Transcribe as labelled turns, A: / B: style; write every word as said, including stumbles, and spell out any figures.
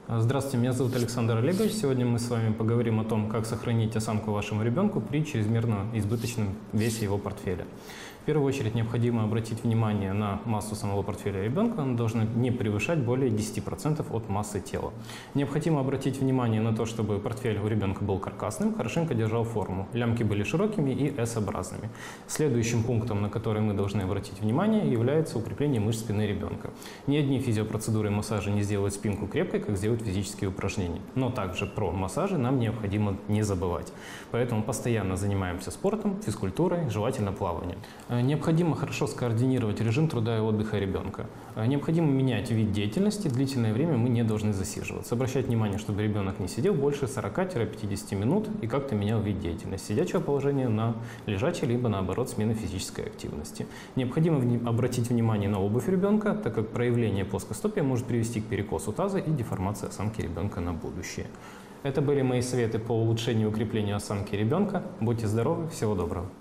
A: Здравствуйте, меня зовут Александр Олегович. Сегодня мы с вами поговорим о том, как сохранить осанку вашему ребенку при чрезмерно избыточном весе его портфеля. В первую очередь необходимо обратить внимание на массу самого портфеля ребенка. Она должна не превышать более десяти процентов от массы тела. Необходимо обратить внимание на то, чтобы портфель у ребенка был каркасным, хорошенько держал форму. Лямки были широкими и эс-образными. Следующим пунктом, на который мы должны обратить внимание, является укрепление мышц спины ребенка. Ни одни физиопроцедуры и массажи не сделают спинку крепкой, как сделают физические упражнения. Но также про массажи нам необходимо не забывать. Поэтому постоянно занимаемся спортом, физкультурой, желательно плаванием. Необходимо хорошо скоординировать режим труда и отдыха ребенка. Необходимо менять вид деятельности. Длительное время мы не должны засиживаться. Обращать внимание, чтобы ребенок не сидел больше сорока-пятидесяти минут и как-то менял вид деятельности. Сидячего положения на лежачее, либо наоборот смена физической активности. Необходимо обратить внимание на обувь ребенка, так как проявление плоскостопия может привести к перекосу таза и деформации осанки ребенка на будущее. Это были мои советы по улучшению и укреплению осанки ребенка. Будьте здоровы, всего доброго.